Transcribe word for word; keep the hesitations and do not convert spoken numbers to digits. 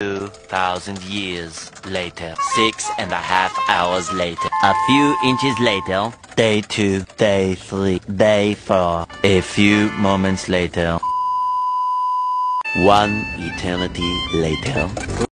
Two thousand years later. Six and a half hours later. A few inches later. Day two, day three, day four. A few moments later. One eternity later.